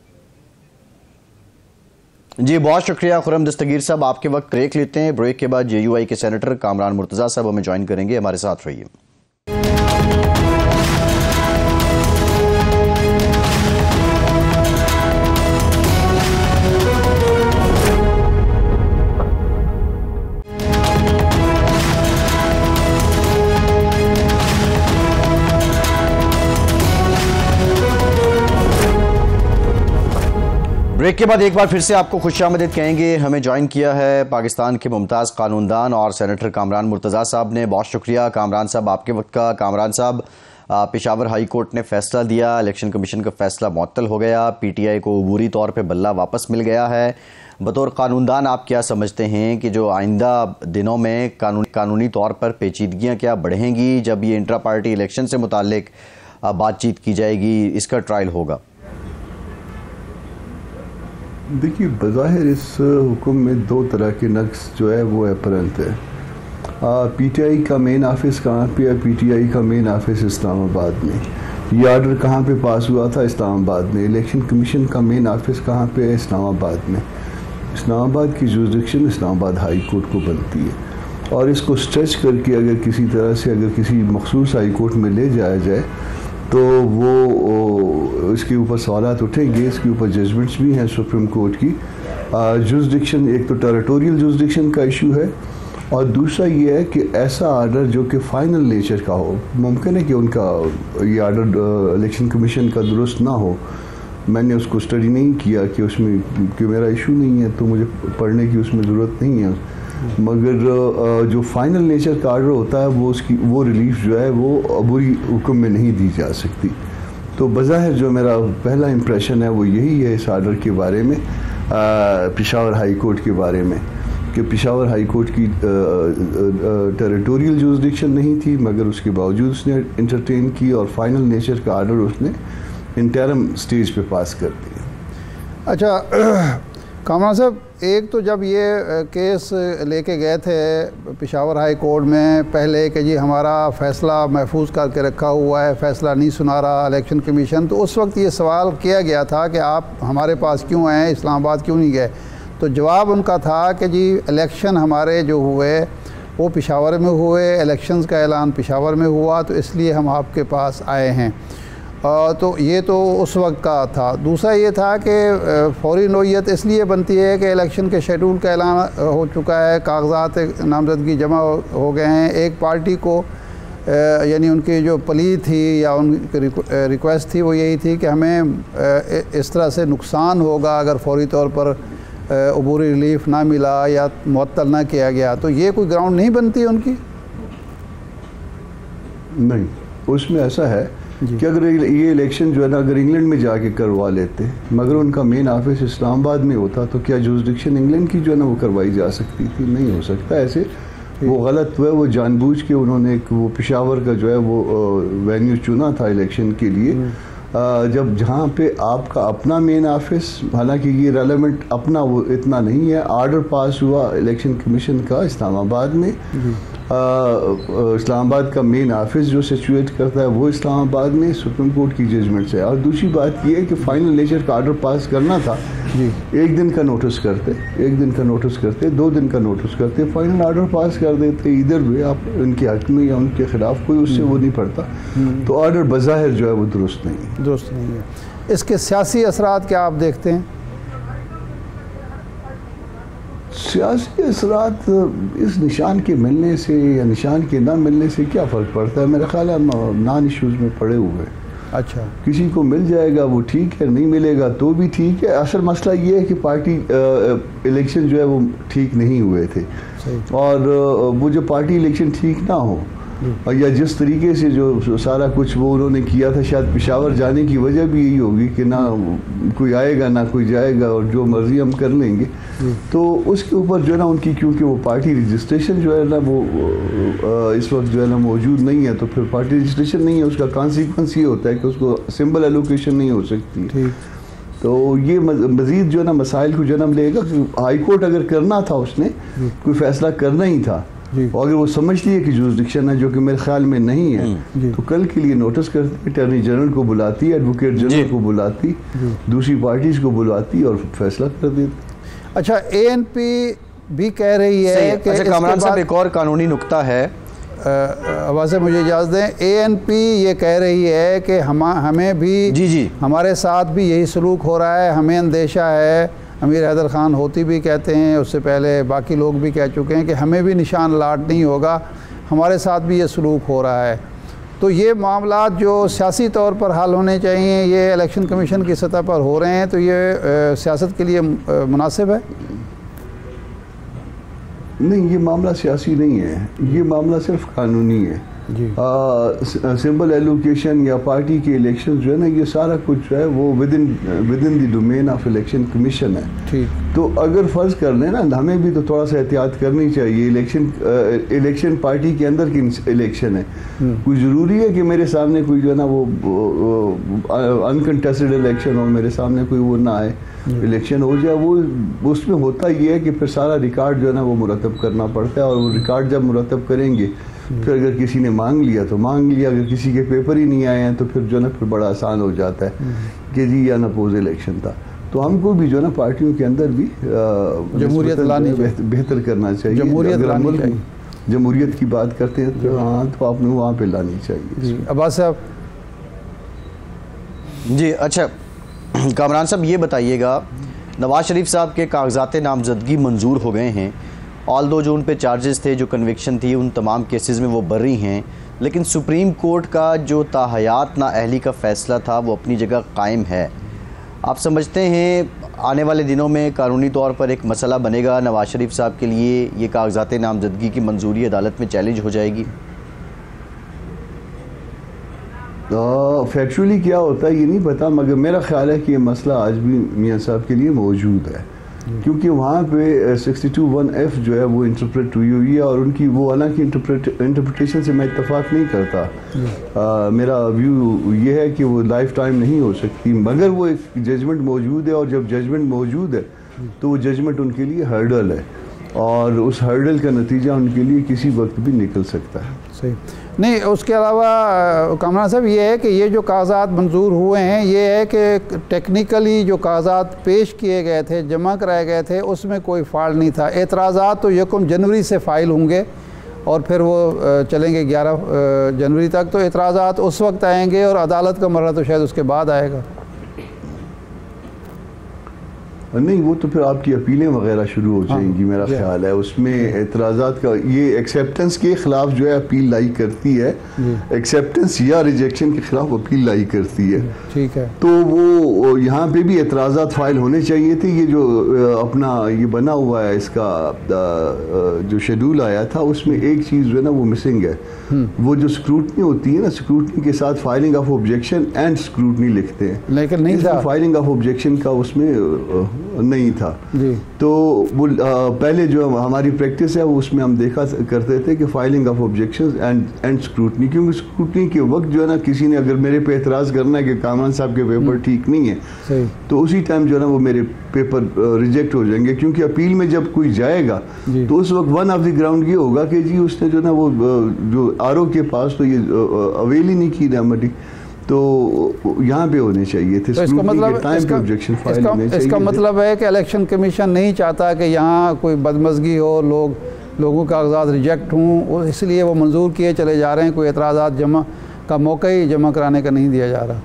جی بہت شکریہ خرم دستگیر صاحب، آپ کے وقت بریک لیتے ہیں، بریک کے بعد جے یو آئی کے سینیٹر کامران مرتضیٰ صاحب ہمیں جوائن کریں گے، ہمارے ساتھ رہیے۔ بریک کے بعد ایک بار پھر سے آپ کو خوش آمدید کہیں گے، ہمیں جوائن کیا ہے پاکستان کے ممتاز قانون دان اور سینیٹر کامران مرتضیٰ صاحب نے۔ بہت شکریہ کامران صاحب آپ کے وقت کا۔ کامران صاحب، پشاور ہائی کورٹ نے فیصلہ دیا، الیکشن کمیشن کا فیصلہ معطل ہو گیا، پی ٹی آئی کو عبوری طور پہ بلہ واپس مل گیا ہے، بطور قانون دان آپ کیا سمجھتے ہیں کہ جو آئندہ دنوں میں قانونی قانونی طور پر پیچیدگیاں کیا بڑھیں گی جب یہ انٹرا پارٹی الیکشن سے متعلق بات چیت کی جائے گی، اس کا ٹرائل ہوگا؟ دیکھیے، بظاہر اس حکم میں دو طرح کے نقص جو ہے وہ اپرنٹ ہے۔ پی ٹی آئی کا مین آفس کہاں پہ ہے؟ پی ٹی آئی کا مین آفس اسلام آباد میں۔ یہ آرڈر کہاں پہ پاس ہوا تھا؟ اسلام آباد میں. الیکشن کمیشن کا مین آفس کہاں پہ ہے؟ اسلام آباد میں. اسلام آباد کی جورسڈکشن اسلام آباد ہائی کورٹ کو بنتی ہے, اور اس کو اسٹریچ کر کے اگر کسی طرح سے اگر کسی مخصوص ہائی کورٹ میں لے جایا جائے تو وہ اس کے اوپر سوالات اٹھیں گے. اس کے اوپر ججمنٹس بھی ہیں سپریم کورٹ کی. جورسڈکشن ایک تو ٹیریٹوریل جورسڈکشن کا ایشو ہے, اور دوسرا یہ ہے کہ ایسا آرڈر جو کہ فائنل نیچر کا ہو. ممکن ہے کہ ان کا یہ آرڈر الیکشن کمیشن کا درست نہ ہو. میں نے اس کو اسٹڈی نہیں کیا کہ اس میں کہ میرا ایشو نہیں ہے تو مجھے پڑھنے کی اس میں ضرورت نہیں ہے, مگر جو فائنل نیچر کا آرڈر ہوتا ہے وہ اس کی وہ ریلیف جو ہے وہ عبوری حکم میں نہیں دی جا سکتی. تو بظاہر جو میرا پہلا امپریشن ہے وہ یہی ہے اس آرڈر کے بارے میں, پشاور ہائی کورٹ کے بارے میں, کہ پشاور ہائی کورٹ کی ٹیریٹوریل جورسڈکشن نہیں تھی, مگر اس کے باوجود اس نے انٹرٹین کی اور فائنل نیچر کا آرڈر اس نے انٹرم سٹیج پہ پاس کر دیا. اچھا کامران صاحب, ایک تو جب یہ کیس لے کے گئے تھے پشاور ہائی کورٹ میں پہلے کہ جی ہمارا فیصلہ محفوظ کر کے رکھا ہوا ہے, فیصلہ نہیں سنا رہا الیکشن کمیشن, تو اس وقت یہ سوال کیا گیا تھا کہ آپ ہمارے پاس کیوں آئے, اسلام آباد کیوں نہیں گئے؟ تو جواب ان کا تھا کہ جی الیکشن ہمارے جو ہوئے وہ پشاور میں ہوئے, الیکشنز کا اعلان پشاور میں ہوا, تو اس لیے ہم آپ کے پاس آئے ہیں. تو یہ تو اس وقت کا تھا. دوسرا یہ تھا کہ فوری نوعیت اس لیے بنتی ہے کہ الیکشن کے شیڈول کا اعلان ہو چکا ہے, کاغذات نامزدگی جمع ہو گئے ہیں. ایک پارٹی کو یعنی ان کی جو پلی تھی یا ان کی ریکویسٹ تھی وہ یہی تھی کہ ہمیں اس طرح سے نقصان ہوگا اگر فوری طور پر عبوری ریلیف نہ ملا یا معطل نہ کیا گیا. تو یہ کوئی گراؤنڈ نہیں بنتی ان کی؟ نہیں, اس میں ایسا ہے کہ اگر یہ الیکشن جو ہے نا اگر انگلینڈ میں جا کے کروا لیتے مگر ان کا مین آفس اسلام آباد میں ہوتا تو کیا جورسڈکشن انگلینڈ کی جو ہے نا وہ کروائی جا سکتی تھی؟ نہیں ہو سکتا ایسے. وہ غلط ہوا, وہ جان بوجھ کے انہوں نے ایک وہ پشاور کا جو ہے وہ وینیو چنا تھا الیکشن کے لیے, جب جہاں پہ آپ کا اپنا مین آفس, حالانکہ یہ ریلیونٹ اپنا وہ اتنا نہیں ہے. آرڈر پاس ہوا الیکشن کمیشن کا اسلام آباد میں, اسلام آباد کا مین آفس جو سچویٹ کرتا ہے وہ اسلام آباد میں سپریم کورٹ کی ججمنٹ سے. اور دوسری بات یہ ہے کہ فائنل نیچر کا آرڈر پاس کرنا تھا, ایک دن کا نوٹس کرتے ایک دن کا نوٹس کرتے دو دن کا نوٹس کرتے فائنل آرڈر پاس کر دیتے. ادھر بھی آپ ان کے حق میں یا ان کے خلاف کوئی اس سے وہ نہیں پڑتا, تو آرڈر بظاہر جو ہے وہ درست نہیں درست نہیں ہے. اس کے سیاسی اثرات کیا آپ دیکھتے ہیں؟ سیاسی اثرات اس نشان کے ملنے سے یا نشان کے نہ ملنے سے کیا فرق پڑتا ہے؟ میرا خیال ہے نان ایشوز میں پڑے ہوئے. اچھا, کسی کو مل جائے گا وہ ٹھیک ہے, نہیں ملے گا تو بھی ٹھیک ہے. اصل مسئلہ یہ ہے کہ پارٹی الیکشن جو ہے وہ ٹھیک نہیں ہوئے تھے, اور وہ جو پارٹی الیکشن ٹھیک نہ ہو یا جس طریقے سے جو سارا کچھ وہ انہوں نے کیا تھا, شاید پشاور جانے کی وجہ بھی یہی ہوگی کہ نہ کوئی آئے گا نہ کوئی جائے گا اور جو مرضی ہم کر لیں گے. تو اس کے اوپر جو ہے نا ان کی کیونکہ وہ پارٹی رجسٹریشن جو ہے نا وہ اس وقت جو ہے نا موجود نہیں ہے, تو پھر پارٹی رجسٹریشن نہیں ہے, اس کا کانسیکوینس یہ ہوتا ہے کہ اس کو سمبل ایلوکیشن نہیں ہو سکتی. تو یہ مزید جو ہے نا مسائل کو جنم لے گا. ہائی کورٹ اگر کرنا تھا اس نے کوئی فیصلہ کرنا ہی تھا, اور اگر وہ سمجھتی ہے کہ جورسڈکشن ہے جو کہ میرے خیال میں نہیں ہے, تو کل کے لیے نوٹس کرتی, اٹارنی جنرل کو بلاتی, ایڈوکیٹ جنرل کو بلاتی, دوسری پارٹیز کو بلاتی اور فیصلہ کر دیتی. اچھا, اے این پی بھی کہہ رہی ہے کہ کامران صاحب ایک اور قانونی نکتہ ہے, آواز سے مجھے اجازت دیں. اے این پی یہ کہہ رہی ہے کہ ہمیں بھی جی جی ہمارے ساتھ بھی یہی سلوک ہو رہا ہے, ہمیں اندیشہ ہے. امیر حیدر خان ہوتی بھی کہتے ہیں, اس سے پہلے باقی لوگ بھی کہہ چکے ہیں کہ ہمیں بھی نشان لاٹ نہیں ہوگا, ہمارے ساتھ بھی یہ سلوک ہو رہا ہے. تو یہ معاملات جو سیاسی طور پر حل ہونے چاہیے یہ الیکشن کمیشن کی سطح پر ہو رہے ہیں, تو یہ سیاست کے لیے مناسب ہے؟ نہیں, یہ معاملہ سیاسی نہیں ہے, یہ معاملہ صرف قانونی ہے. جی سمبل ایلوکیشن یا پارٹی کے الیکشن جو ہے نا یہ سارا کچھ جو ہے وہ within within the domain of election commission ہے. ٹھیک, تو اگر فرض کر لیں نا ہمیں بھی تو تھوڑا سا احتیاط کرنی چاہیے. الیکشن الیکشن پارٹی کے اندر کی الیکشن ہے, کوئی ضروری ہے کہ میرے سامنے کوئی جو ہے نا وہ انکنٹیسٹڈ الیکشن ہو, میرے سامنے کوئی وہ نہ آئے, الیکشن ہو جائے. وہ اس میں ہوتا یہ ہے کہ پھر سارا ریکارڈ جو ہے نا وہ مرتب کرنا پڑتا ہے, اور وہ ریکارڈ جب مرتب کریں گے پھر اگر کسی نے مانگ لیا تو مانگ لیا, اگر کسی کے پیپر ہی نہیں آئے ہیں تو پھر جو ہے نا پھر بڑا آسان ہو جاتا ہے کہ جی یہ انپوز الیکشن تھا. تو ہم کو بھی جو ہے نا پارٹیوں کے اندر بھی جمہوریت لانی بہتر کرنا چاہیے. جمہوریت اگر لانی چاہیے, جمہوریت کی بات کرتے ہیں تو ہاں تو آپ نے وہاں پہ لانی چاہیے. جی عباس صاحب. جی اچھا کامران صاحب یہ بتائیے گا, نواز شریف صاحب کے کاغذات نامزدگی منظور ہو گئے ہیں, آل دو جو ان پہ چارجز تھے, جو کنوکشن تھی, ان تمام کیسز میں وہ بری ہیں, لیکن سپریم کورٹ کا جو تاحیات نااہلی کا فیصلہ تھا وہ اپنی جگہ قائم ہے. آپ سمجھتے ہیں آنے والے دنوں میں قانونی طور پر ایک مسئلہ بنے گا نواز شریف صاحب کے لیے, یہ کاغذات نامزدگی کی منظوری عدالت میں چیلنج ہو جائے گی؟ فیکچولی کیا ہوتا ہے یہ نہیں پتا, مگر میرا خیال ہے کہ یہ مسئلہ آج بھی میاں صاحب کے لیے موجود ہے, کیونکہ وہاں پہ سکسٹی ٹو ون ایف جو ہے وہ انٹرپریٹ ہوئی ہوئی ہے, اور ان کی وہ حالانکہ انٹرپریٹیشن سے میں اتفاق نہیں کرتا. آ, میرا ویو یہ ہے کہ وہ لائف ٹائم نہیں ہو سکتی, مگر وہ ایک ججمنٹ موجود ہے, اور جب ججمنٹ موجود ہے تو وہ ججمنٹ ان کے لیے ہرڈل ہے, اور اس ہرڈل کا نتیجہ ان کے لیے کسی وقت بھی نکل سکتا ہے. صحیح نہیں. اس کے علاوہ کامران صاحب یہ ہے کہ یہ جو کاغذات منظور ہوئے ہیں یہ ہے کہ ٹیکنیکلی جو کاغذات پیش کیے گئے تھے, جمع کرائے گئے تھے, اس میں کوئی فالٹ نہیں تھا. اعتراضات تو یکم جنوری سے فائل ہوں گے اور پھر وہ چلیں گے گیارہ جنوری تک, تو اعتراضات اس وقت آئیں گے اور عدالت کا مرحلہ تو شاید اس کے بعد آئے گا. نہیں, وہ تو پھر آپ کی اپیلیں وغیرہ شروع ہو جائیں گی میرا خیال ہے. اس میں اعتراضات کا یہ ایکسیپٹنس کے خلاف جو ہے اپیل لائی کرتی ہے, ایکسیپٹنس یا ریجیکشن کے خلاف اپیل لائی کرتی ہے. ٹھیک ہے, تو وہ یہاں پہ بھی اعتراضات فائل ہونے چاہیے تھے. یہ جو اپنا یہ بنا ہوا ہے اس کا جو شیڈول آیا تھا اس میں ایک چیز جو ہے نا وہ مسنگ ہے. وہ جو اسکروٹنی ہوتی ہے نا, اسکروٹنی کے ساتھ filing of objection and scrutiny لکھتے ہیں, لیکن نہیں تھا فائلنگ آف آبجیکشن کا اس میں نہیں تھا. جی. تو وہ پہلے جو ہماری پریکٹس ہے وہ اس میں ہم دیکھا کرتے تھے کہ filing of objection and and scrutiny, کیونکہ اسکروٹنی کے وقت جو ہے نا کسی نے اگر میرے پہ اعتراض کرنا ہے کہ کامران صاحب کے پیپر ٹھیک نہیں ہے, تو اسی ٹائم جو ہے نا وہ میرے پیپر ریجیکٹ ہو جائیں گے, کیونکہ اپیل میں جب کوئی جائے گا تو اس وقت ون آف دی گراؤنڈ یہ ہوگا کہ جی اس نے جو ہے نا وہ جو آر او کے پاس تو یہ اویل ہی نہیں کی ریمیڈی, تو یہاں پہ ہونے چاہیے تھے. اس کا مطلب اس کا مطلب ہے کہ الیکشن کمیشن نہیں چاہتا کہ یہاں کوئی بدمزگی ہو, لوگ لوگوں کے کاغذات ریجیکٹ ہوں, اس لیے وہ منظور کیے چلے جا رہے ہیں, کوئی اعتراضات جمع کا موقع ہی جمع کرانے کا نہیں دیا جا رہا.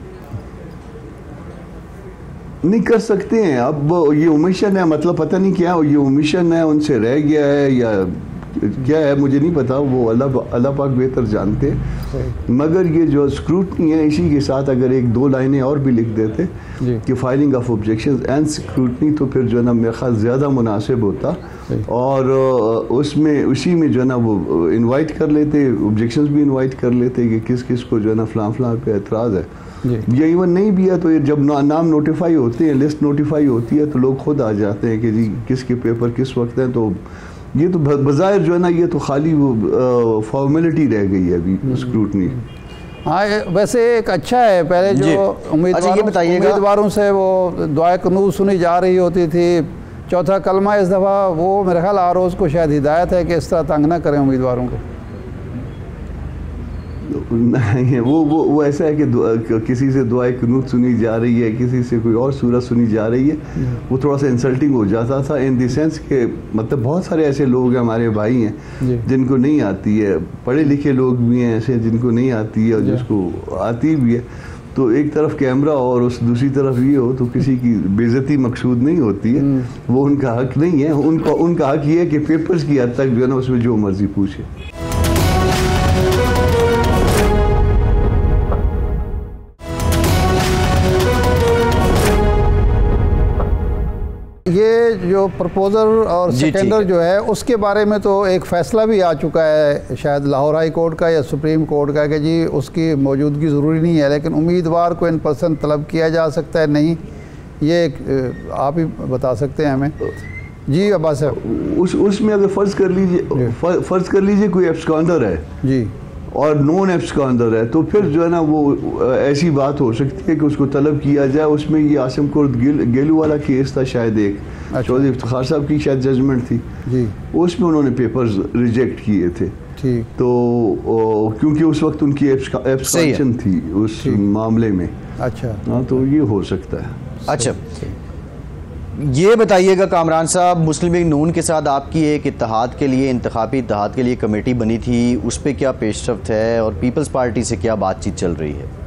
نہیں کر سکتے ہیں. اب یہ اومیشن ہے, مطلب پتہ نہیں کیا یہ اومیشن ہے, ان سے رہ گیا ہے یا کیا ہے مجھے نہیں پتا, وہ اللہ اللہ پاک بہتر جانتے. مگر یہ جو اسکروٹنی ہے اسی کے ساتھ اگر ایک دو لائنیں اور بھی لکھ دیتے کہ filing of objections and scrutiny, تو پھر جو ہے نا میرا خیال زیادہ مناسب ہوتا, اور اس میں اسی میں جو ہے نا وہ انوائٹ کر لیتے, آبجیکشنز بھی انوائٹ کر لیتے کہ کس کس کو جو ہے نا فلاں فلاں پہ اعتراض ہے. یہ ایون نہیں بھی ہے تو یہ جب نام نوٹیفائی ہوتے ہیں, لسٹ نوٹیفائی ہوتی ہے, تو لوگ خود آ جاتے ہیں کہ جی کس کے پیپر کس وقت ہیں. تو یہ تو بظاہر جو ہے نا یہ تو خالی وہ فارمیلٹی رہ گئی ہے ابھی اسکروٹنی. ہاں ویسے ایک اچھا ہے, پہلے جو امیدواروں سے وہ دعائے قنوت سنی جا رہی ہوتی تھی, چوتھا کلمہ اس دفعہ وہ میرے خیال آروز کو شاید ہدایت ہے کہ اس طرح تنگ نہ کریں امیدواروں کو. نہیں وہ وہ وہ ایسا ہے کہ کسی سے دعائے قنوت سنی جا رہی ہے, کسی سے کوئی اور سورت سنی جا رہی ہے, وہ تھوڑا سا انسلٹنگ ہو جاتا تھا ان دی سینس کہ مطلب بہت سارے ایسے لوگ ہیں ہمارے بھائی ہیں جن کو نہیں آتی ہے, پڑھے لکھے لوگ بھی ہیں ایسے جن کو نہیں آتی ہے اور جس کو آتی بھی ہے. تو ایک طرف کیمرہ اور اس دوسری طرف یہ ہو تو کسی کی بے عزتی مقصود نہیں ہوتی ہے, وہ ان کا حق نہیں ہے. ان کا ان کا حق یہ ہے کہ پیپرز کی حد تک جو ہے نا اس میں جو مرضی پوچھے. یہ جو پرپوزر اور سیکنڈر جو ہے اس کے بارے میں تو ایک فیصلہ بھی آ چکا ہے شاید لاہور ہائی کورٹ کا یا سپریم کورٹ کا کہ جی اس کی موجودگی ضروری نہیں ہے, لیکن امیدوار کو ان پرسن طلب کیا جا سکتا ہے. نہیں یہ آپ ہی بتا سکتے ہیں ہمیں. جی عباس صاحب, اس اس میں اگر فرض کر لیجیے فرض کر لیجیے کوئی ایبسکانڈر ہے جی اور نون ایبسکانڈر ہے, تو پھر جو ہے نا وہ ایسی بات ہو سکتی ہے کہ اس کو طلب کیا جائے. اس میں یہ عاصم کرد گیلو والا کیس تھا شاید, ایک چودھری افتخار صاحب کی شاید ججمنٹ تھی, جی اس میں انہوں نے پیپرز ریجیکٹ کیے تھے. ٹھیک. تو کیونکہ اس وقت ان کی ایبسٹریکشن تھی اس معاملے میں. اچھا ہاں تو یہ ہو سکتا ہے. اچھا یہ بتائیے گا کامران صاحب، مسلم لیگ نون کے ساتھ آپ کی ایک اتحاد کے لیے انتخابی اتحاد کے لیے کمیٹی بنی تھی، اس پہ کیا پیش رفت ہے اور پیپلز پارٹی سے کیا بات چیت چل رہی ہے؟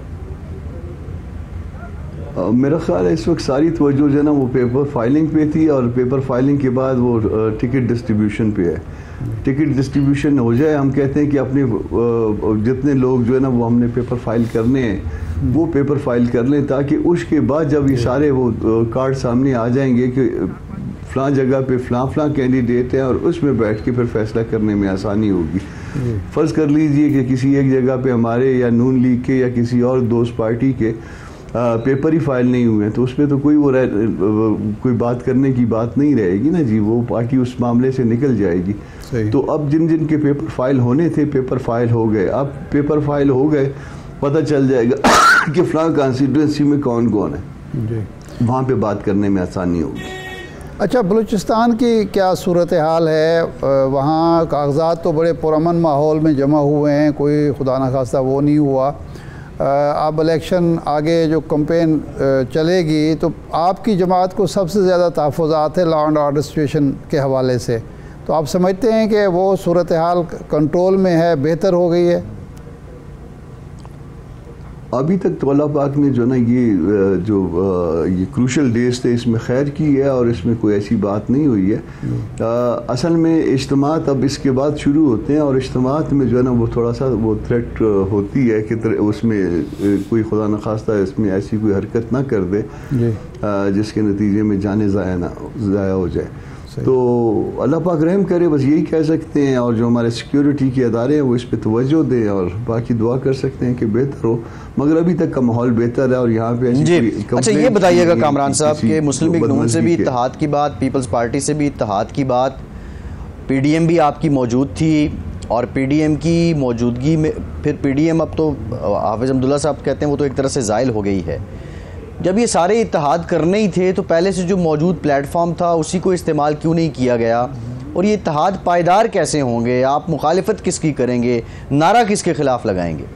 میرا خیال ہے اس وقت ساری توجہ جو ہے نا وہ پیپر فائلنگ پہ تھی، اور پیپر فائلنگ کے بعد وہ ٹکٹ ڈسٹریبیوشن پہ ہے. ٹکٹ ڈسٹریبیوشن ہو جائے، ہم کہتے ہیں کہ اپنے جتنے لوگ جو ہے نا وہ ہم نے پیپر فائل کرنے ہیں وہ پیپر فائل کر لیں، تاکہ اس کے بعد جب یہ سارے وہ کارڈ سامنے آ جائیں گے کہ فلاں جگہ پہ فلاں فلاں کینڈیڈیٹ ہیں، اور اس میں بیٹھ کے پھر فیصلہ کرنے میں آسانی ہوگی. فرض کر لیجئے کہ کسی ایک جگہ پہ ہمارے یا نون لیگ کے یا کسی اور دوست پارٹی کے پیپر ہی فائل نہیں ہوئے ہیں، تو اس پہ تو کوئی وہ کوئی بات کرنے کی بات نہیں رہے گی نا جی، وہ پارٹی اس معاملے سے نکل جائے گی. تو اب جن جن کے پیپر فائل ہونے تھے پیپر فائل ہو گئے. اب پیپر فائل ہو گئے، پتہ چل جائے گا کہ فلاں کانسٹیٹوئنسی میں کون کون ہے، وہاں پہ بات کرنے میں آسانی ہوگی. اچھا بلوچستان کی کیا صورتحال ہے؟ وہاں کاغذات تو بڑے پرامن ماحول میں جمع ہوئے ہیں، کوئی خدا نخواستہ وہ نہیں ہوا. اب الیکشن آگے جو کمپین چلے گی تو آپ کی جماعت کو سب سے زیادہ تحفظات ہے لا اینڈ آرڈر سچویشن کے حوالے سے، تو آپ سمجھتے ہیں کہ وہ صورتحال کنٹرول میں ہے، بہتر ہو گئی ہے؟ ابھی تک تو اللہ پاک نے جو نا یہ جو یہ کروشل ڈیز تھے اس میں خیر کی ہے، اور اس میں کوئی ایسی بات نہیں ہوئی ہے. اصل میں اجتماعات اب اس کے بعد شروع ہوتے ہیں، اور اجتماعات میں جو ہے نا وہ تھوڑا سا وہ تھریٹ ہوتی ہے کہ اس میں کوئی خدا نخواستہ اس میں ایسی کوئی حرکت نہ کر دے جس کے نتیجے میں جانیں ضائع نہ ضائع ہو جائے. تو اللہ پاک رحم کرے، بس یہی کہہ سکتے ہیں. اور جو ہمارے سیکیورٹی کے ادارے ہیں وہ اس پہ توجہ دیں، اور باقی دعا کر سکتے ہیں کہ بہتر ہو، مگر ابھی تک کا ماحول بہتر ہے. اور یہاں پہ جی اچھا یہ بتائیے گا کامران صاحب کہ مسلم لیگ نون سے بھی اتحاد کی بات، پیپلز پارٹی سے بھی اتحاد کی بات، پی ڈی ایم بھی آپ کی موجود تھی، اور پی ڈی ایم کی موجودگی میں پھر پی ڈی ایم اب تو حافظ عبداللہ صاحب کہتے ہیں وہ تو ایک طرح سے زائل ہو گئی ہے. جب یہ سارے اتحاد کرنے ہی تھے تو پہلے سے جو موجود پلیٹ فارم تھا اسی کو استعمال کیوں نہیں کیا گیا؟ اور یہ اتحاد پائیدار کیسے ہوں گے؟ آپ مخالفت کس کی کریں گے؟ نعرہ کس کے خلاف لگائیں گے؟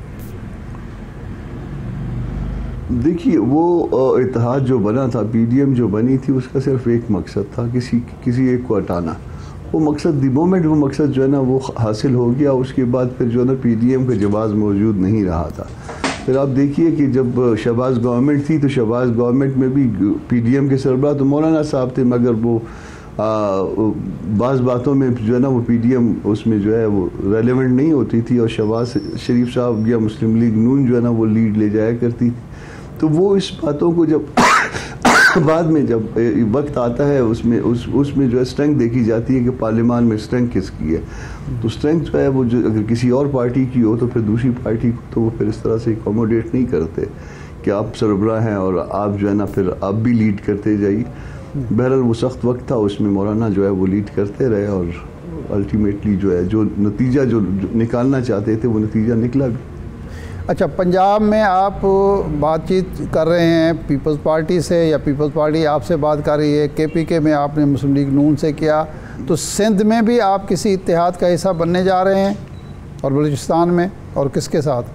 دیکھیے وہ اتحاد جو بنا تھا، پی ڈی ایم جو بنی تھی، اس کا صرف ایک مقصد تھا، کسی کسی ایک کو ہٹانا. وہ مقصد دی مومنٹ وہ مقصد جو ہے نا وہ حاصل ہو گیا، اس کے بعد پھر جو ہے نا پی ڈی ایم کا جواز موجود نہیں رہا تھا. پھر آپ دیکھیے کہ جب شہباز گورنمنٹ تھی تو شہباز گورنمنٹ میں بھی پی ڈی ایم کے سربراہ تو مولانا صاحب تھے، مگر وہ بعض باتوں میں جو ہے نا وہ پی ڈی ایم اس میں جو ہے وہ ریلیونٹ نہیں ہوتی تھی، اور شہباز شریف صاحب یا مسلم لیگ نون جو ہے نا وہ لیڈ لے جایا کرتی تھی. تو وہ اس باتوں کو جب بعد میں جب وقت آتا ہے اس میں اس اس میں جو ہے اسٹرینگتھ دیکھی جاتی ہے کہ پارلیمان میں اسٹرینگتھ کس کی ہے. تو اسٹرینگتھ جو ہے وہ جو اگر کسی اور پارٹی کی ہو تو پھر دوسری پارٹی کو تو وہ پھر اس طرح سے اکوموڈیٹ نہیں کرتے کہ آپ سربراہ ہیں اور آپ جو ہے نا پھر آپ بھی لیڈ کرتے جائیے. بہرحال وہ سخت وقت تھا، اس میں مولانا جو ہے وہ لیڈ کرتے رہے، اور الٹیمیٹلی جو ہے جو نتیجہ جو نکالنا چاہتے تھے وہ نتیجہ نکلا بھی. اچھا پنجاب میں آپ بات چیت کر رہے ہیں پیپلز پارٹی سے، یا پیپلز پارٹی آپ سے بات کر رہی ہے، کے پی کے میں آپ نے مسلم لیگ نون سے کیا، تو سندھ میں بھی آپ کسی اتحاد کا حصہ بننے جا رہے ہیں، اور بلوچستان میں، اور کس کے ساتھ؟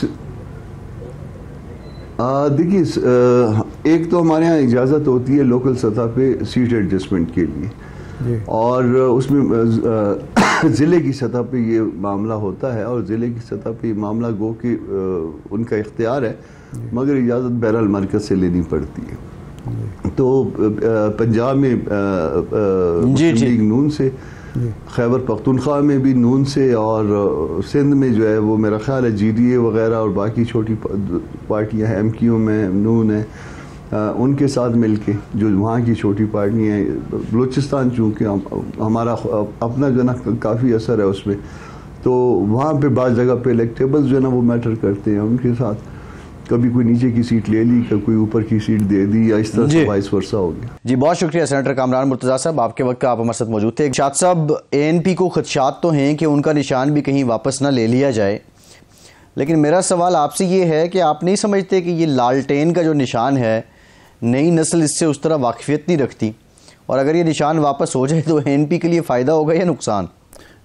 دیکھیے ایک تو ہمارے یہاں اجازت ہوتی ہے لوکل سطح پہ سیٹ ایڈجسٹمنٹ کے لیے، اور اس میں ضلع کی سطح پہ یہ معاملہ ہوتا ہے، اور ضلع کی سطح پہ یہ معاملہ گو کہ ان کا اختیار ہے، مگر اجازت بہرحال مرکز سے لینی پڑتی ہے. تو پنجاب میں مسلم لیگ نون سے، خیبر پختونخوا میں بھی نون سے، اور سندھ میں جو ہے وہ میرا خیال ہے جی ڈی اے وغیرہ اور باقی چھوٹی پارٹیاں ہیں، ایم کیو میں نون ہے، ان کے ساتھ مل کے جو وہاں کی چھوٹی پارٹیاں ہیں. بلوچستان چونکہ ہمارا اپنا جو ہے نا کافی اثر ہے اس میں، تو وہاں پہ بعض جگہ پہ الیکٹیبلز جو ہے نا وہ میٹر کرتے ہیں، ان کے ساتھ کبھی کوئی نیچے کی سیٹ لے لی، کوئی اوپر کی سیٹ دے دی، یا اس طرح سے وائس ورسا ہو گیا. جی بہت شکریہ سینیٹر کامران مرتضیٰ صاحب، آپ کے وقت آپ ہمارے ساتھ موجود تھے. شاد صاحب اے این پی کو خدشات تو ہیں کہ ان کا نشان بھی کہیں واپس نہ لے لیا جائے، لیکن میرا سوال آپ سے یہ ہے کہ آپ نہیں سمجھتے کہ یہ لالٹین کا جو نشان ہے نئی نسل اس سے اس طرح واقفیت نہیں رکھتی، اور اگر یہ نشان واپس ہو جائے تو اے این پی کے لیے فائدہ ہوگا یا نقصان؟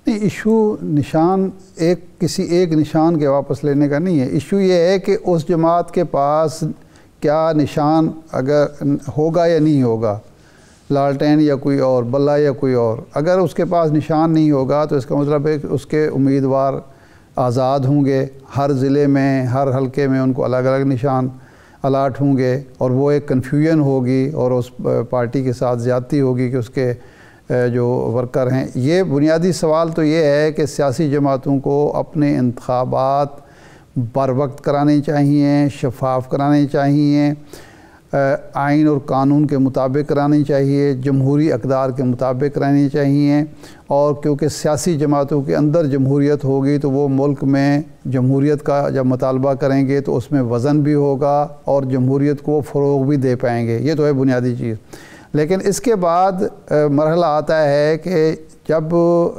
نہیں، ایشو نشان ایک کسی ایک نشان کے واپس لینے کا نہیں ہے. ایشو یہ ہے کہ اس جماعت کے پاس کیا نشان اگر ہوگا یا نہیں ہوگا، لالٹین یا کوئی اور، بلہ یا کوئی اور. اگر اس کے پاس نشان نہیں ہوگا تو اس کا مطلب ہے کہ اس کے امیدوار آزاد ہوں گے. ہر ضلع میں، ہر حلقے میں ان کو الگ الگ نشان الاٹ ہوں گے، اور وہ ایک کنفیوژن ہوگی اور اس پارٹی کے ساتھ زیادتی ہوگی کہ اس کے جو ورکر ہیں. یہ بنیادی سوال تو یہ ہے کہ سیاسی جماعتوں کو اپنے انتخابات بر وقت کرانے چاہیے، شفاف کرانے چاہیے، آئین اور قانون کے مطابق کرانی چاہیے، جمہوری اقدار کے مطابق کرانی چاہیے. اور کیونکہ سیاسی جماعتوں کے اندر جمہوریت ہوگی تو وہ ملک میں جمہوریت کا جب مطالبہ کریں گے تو اس میں وزن بھی ہوگا اور جمہوریت کو فروغ بھی دے پائیں گے. یہ تو ہے بنیادی چیز. لیکن اس کے بعد مرحلہ آتا ہے کہ جب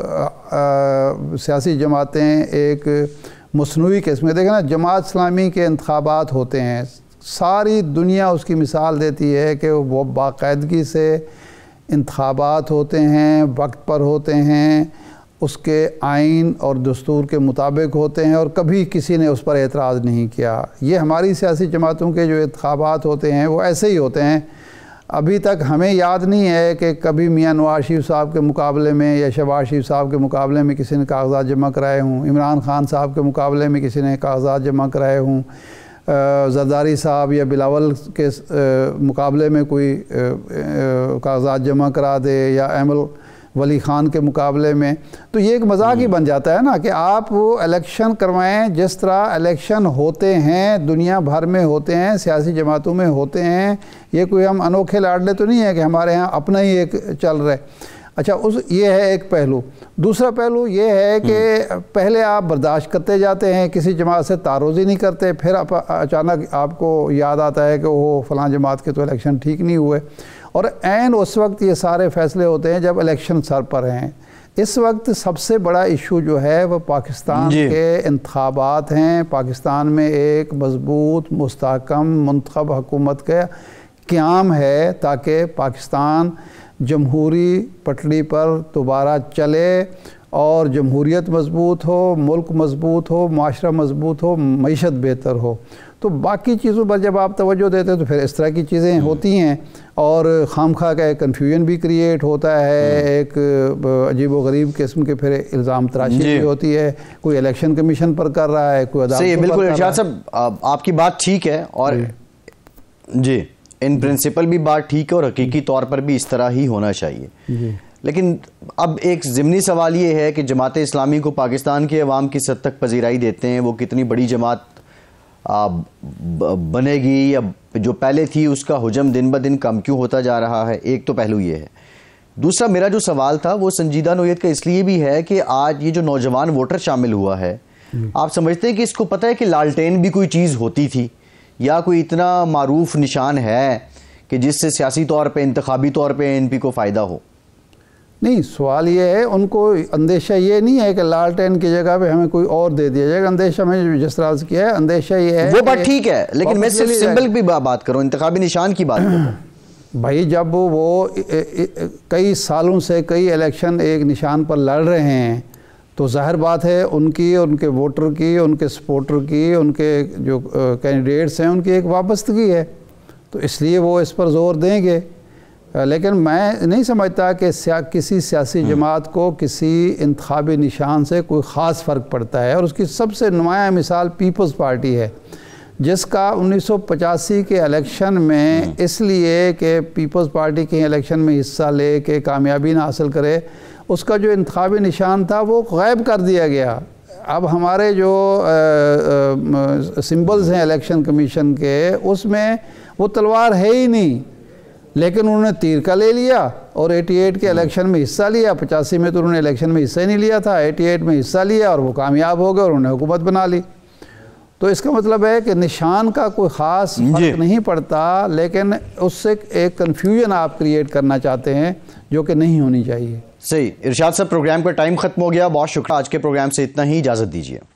سیاسی جماعتیں ایک مصنوعی قسم کے، دیکھیں نا، جماعت اسلامی کے انتخابات ہوتے ہیں، ساری دنیا اس کی مثال دیتی ہے کہ وہ باقاعدگی سے انتخابات ہوتے ہیں، وقت پر ہوتے ہیں، اس کے آئین اور دستور کے مطابق ہوتے ہیں، اور کبھی کسی نے اس پر اعتراض نہیں کیا. یہ ہماری سیاسی جماعتوں کے جو انتخابات ہوتے ہیں وہ ایسے ہی ہوتے ہیں. ابھی تک ہمیں یاد نہیں ہے کہ کبھی میاں نواز شریف صاحب کے مقابلے میں یا شہباز شریف صاحب کے مقابلے میں کسی نے کاغذات جمع کرائے ہوں، عمران خان صاحب کے مقابلے میں کسی نے کاغذات جمع کرائے ہوں، زرداری صاحب یا بلاول کے مقابلے میں کوئی کاغذات جمع کرا دے، یا ایمل ولی خان کے مقابلے میں. تو یہ ایک مذاق ہی بن جاتا ہے نا کہ آپ الیکشن کروائیں جس طرح الیکشن ہوتے ہیں، دنیا بھر میں ہوتے ہیں، سیاسی جماعتوں میں ہوتے ہیں. یہ کوئی ہم انوکھے لاڈلے تو نہیں ہے کہ ہمارے ہاں اپنا ہی ایک چل رہا ہے. اچھا، اس یہ ہے ایک پہلو. دوسرا پہلو یہ ہے کہ پہلے آپ برداشت کرتے جاتے ہیں، کسی جماعت سے تعارض ہی نہیں کرتے، پھر آپ اچانک آپ کو یاد آتا ہے کہ وہ فلاں جماعت کے تو الیکشن ٹھیک نہیں ہوئے، اور عین اس وقت یہ سارے فیصلے ہوتے ہیں جب الیکشن سر پر ہیں. اس وقت سب سے بڑا ایشو جو ہے وہ پاکستان جی. کے انتخابات ہیں. پاکستان میں ایک مضبوط مستحکم منتخب حکومت کا قیام ہے تاکہ پاکستان جمہوری پٹڑی پر دوبارہ چلے اور جمہوریت مضبوط ہو، ملک مضبوط ہو، معاشرہ مضبوط ہو، معیشت بہتر ہو. تو باقی چیزوں پر جب آپ توجہ دیتے ہیں تو پھر اس طرح کی چیزیں ہوتی ہیں، اور خام خواہ کا ایک کنفیوژن بھی کریٹ ہوتا ہے، ایک عجیب و غریب قسم کے پھر الزام تراشی بھی ہوتی ہے. کوئی الیکشن کمیشن پر کر رہا ہے، کوئی عدالت پر کر رہا ہے. بالکل ارشاد صاحب، آپ کی بات ٹھیک ہے، اور جی ان پرنسپل بھی بات ٹھیک ہے، اور حقیقی طور پر بھی اس طرح ہی ہونا چاہیے. لیکن اب ایک ضمنی سوال یہ ہے کہ جماعت اسلامی کو پاکستان کے عوام کس حد تک پذیرائی دیتے ہیں، وہ کتنی بڑی جماعت بنے گی، یا جو پہلے تھی اس کا حجم دن بہ دن کم کیوں ہوتا جا رہا ہے. ایک تو پہلو یہ ہے. دوسرا میرا جو سوال تھا وہ سنجیدہ نوعیت کا اس لیے بھی ہے کہ آج یہ جو نوجوان ووٹر شامل ہوا ہے، آپ سمجھتے ہیں کہ اس کو پتہ ہے کہ لالٹین بھی کوئی چیز ہوتی تھی، یا کوئی اتنا معروف نشان ہے کہ جس سے سیاسی طور پہ، انتخابی طور پہ این پی کو فائدہ ہو؟ نہیں، سوال یہ ہے، ان کو اندیشہ یہ نہیں ہے کہ لالٹین کی جگہ پہ ہمیں کوئی اور دے دیا جائے گا. اندیشہ میں جس طرح سے کیا ہے، اندیشہ یہ ہے، وہ بات ٹھیک ہے، لیکن میں صرف سمبل کی بات کروں، انتخابی نشان کی بات کروں. بھائی جب وہ کئی سالوں سے کئی الیکشن ایک نشان پر لڑ رہے ہیں تو ظاہر بات ہے ان کی، ان کے ووٹر کی، ان کے سپورٹر کی، ان کے جو کینڈیڈیٹس ہیں ان کی ایک وابستگی ہے، تو اس لیے وہ اس پر زور دیں گے. لیکن میں نہیں سمجھتا کہ کسی سیاسی جماعت کو کسی انتخابی نشان سے کوئی خاص فرق پڑتا ہے. اور اس کی سب سے نمایاں مثال پیپلز پارٹی ہے، جس کا انیس سو پچاسی کے الیکشن میں اس لیے کہ پیپلز پارٹی کے الیکشن میں حصہ لے کے کامیابی نہ حاصل کرے، اس کا جو انتخابی نشان تھا وہ غائب کر دیا گیا. اب ہمارے جو سمبلز ہیں الیکشن کمیشن کے، اس میں وہ تلوار ہے ہی نہیں، لیکن انہوں نے تیر کا لے لیا اور ایٹی ایٹ کے الیکشن میں حصہ لیا. پچاسی میں تو انہوں نے الیکشن میں حصہ ہی نہیں لیا تھا، ایٹی ایٹ میں حصہ لیا اور وہ کامیاب ہو گئے اور انہوں نے حکومت بنا لی. تو اس کا مطلب ہے کہ نشان کا کوئی خاص فرق نہیں پڑتا، لیکن اس سے ایک کنفیوژن آپ کریٹ کرنا چاہتے ہیں جو کہ نہیں ہونی چاہیے. صحیح. ارشاد صاحب، پروگرام کا ٹائم ختم ہو گیا، بہت شکریہ. آج کے پروگرام سے اتنا ہی، اجازت دیجیے.